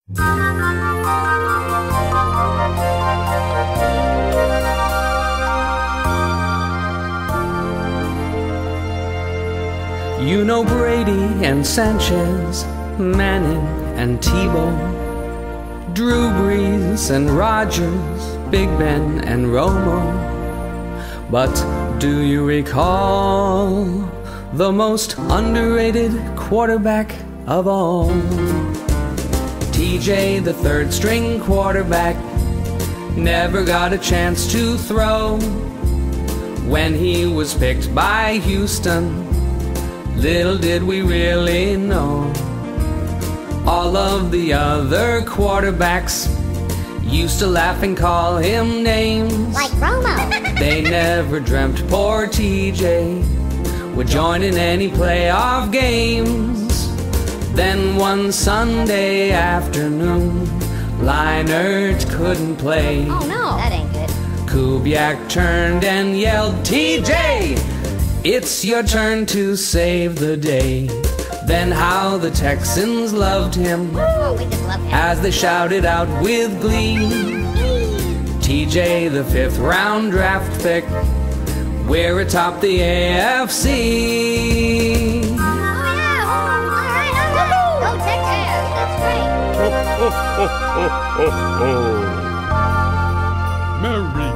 You know Brady and Sanchez, Manning and Tebow, Drew Brees and Rodgers, Big Ben and Romo. But do you recall the most underrated quarterback of all? TJ, the third string quarterback, never got a chance to throw. When he was picked by Houston, little did we really know. All of the other quarterbacks used to laugh and call him names like Romo. They never dreamt poor TJ would join in any playoff games. Then one Sunday afternoon, Leinart couldn't play. Oh no, that ain't good. Kubiak turned and yelled, TJ, it's your turn to save the day. Then how the Texans loved him, Oh, we just love him. as they shouted out with glee, TJ, the 5th round draft pick, we're atop the AFC. Oh yeah, all right. Go Texans, that's great. Merry